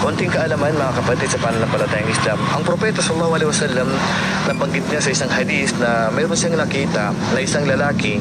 Konting kaalaman mga kapatid sa pananampalatayang Islam. Ang propeta sallallahu alaihi wasallam, nabanggit niya sa isang hadith na mayroon siyang nakita na isang lalaki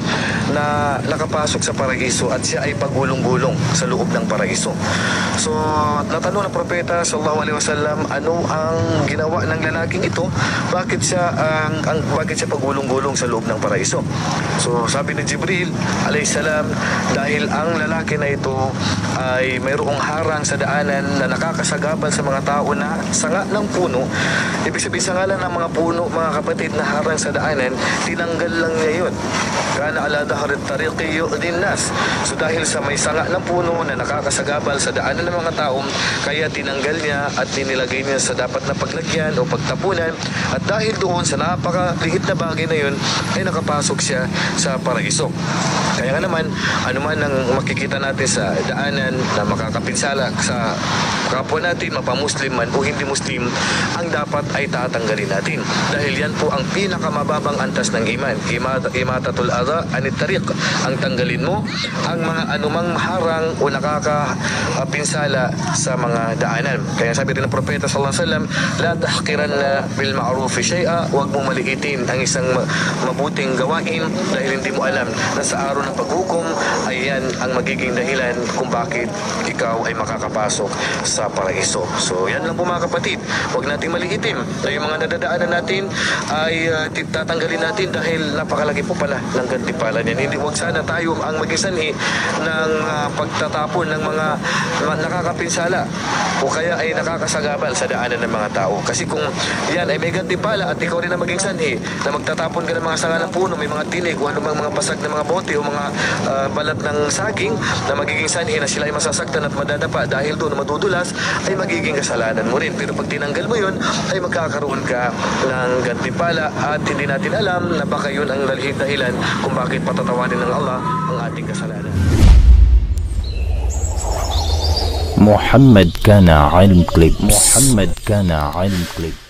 na nakapasok sa paraiso at siya ay pagulong-gulong sa loob ng paraiso. So natanong ng propeta sallallahu alaihi wasallam, ano ang ginawa ng lalaking ito? Bakit siya pagulong-gulong sa loob ng paraiso? So sabi ni Jibril alayhi salam, dahil ang lalaki na ito ay mayroong harang sa daanan na nakakasagabal sa mga tao na sanga ng puno. Ibig sabihin, sa ngalan ng mga puno, mga kapatid, na harang sa daanan, tinanggal lang niya yun. Kana ala dahrit tariqi yu'din nas. So dahil sa may sanga ng puno na nakakasagabal sa daanan ng mga tao, kaya tinanggal niya at ninilagay niya sa dapat na paglagyan o pagtapunan, at dahil doon sa napakaliit na bagay na yun ay nakapasok siya sa paraiso. Kaya nga naman, anuman ang makikita natin sa daanan na makakapinsala sa kapwa natin, mapamuslim man o hindi muslim, ang dapat ay tatanggalin natin. Dahil yan po ang pinakamababang antas ng iman. Imatatul adha anit tariq. Ang tanggalin mo ang mga anumang harang o nakakapinsala sa mga daanan. Kaya sabi rin ng propeta sallallahu alaihi wasallam, la tahqiranna bil ma'ruf shay'a, huwag mong maliitin ang isang mabuting gawain dahil hindi mo alam na sa araw ng paghukom ay yan ang magiging dahilan kung bakit ikaw ay makakapasok sa paraiso. So yan lang po mga kapatid, huwag nating maliitin na yung mga nadadaanan natin ay tatanggalin natin dahil napakalaki po pala ng gantimpala niyan. Hindi, huwag sana tayo ang maging sanhi ng pagtatapon ng mga nakakapinsala o kaya ay nakakasagabal sa daanan ng mga tao. Kasi kung yan ay may gantimpala at ikaw rin ang maging sanhi na magtatapon ka ng mga sanga ng puno, may mga tinig o anumang mga basag ng mga bote o mga balat ng saging na magiging sanhi na sila ay masasaktan at madadapa dahil doon madudulas, ay magiging kasalanan mo rin. Pero pag tinanggal mo yun, ay magkakaroon ka ng gantimpala at hindi natin alam na baka yun ang dahilan kung bakit patatawanin ng Allah ang ating kasalanan. محمد كان علم كليبس.